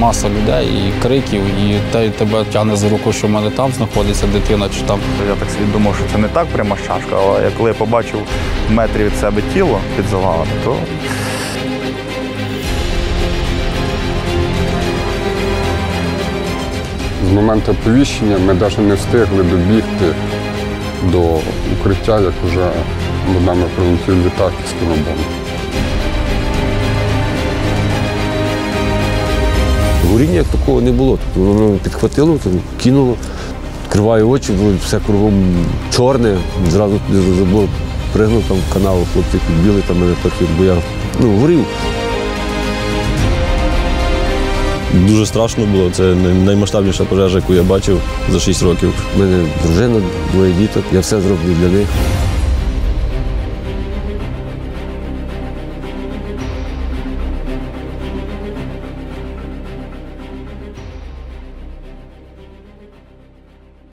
маса людей і криків, і тебе тягне за руку, що в мене там знаходиться дитина чи там. Я так собі думав, що це не так прямо шашка, але коли я побачив в метрі від себе тіло під завалами, то з моменту оповіщення ми навіть не встигли добігти до укриття, як вже над нами прилетів літак із кінобомб. Горіння як такого не було. Воно підхватило, кинуло, відкриваю очі, все кругом чорне, зразу забув, пригнув там в канал, хлопці підбіли там мене трохи, бо я горів. Дуже страшно було, це наймасштабніша пожежа, яку я бачив за 6 років. У мене дружина, двоє діток, я все зроблю для них.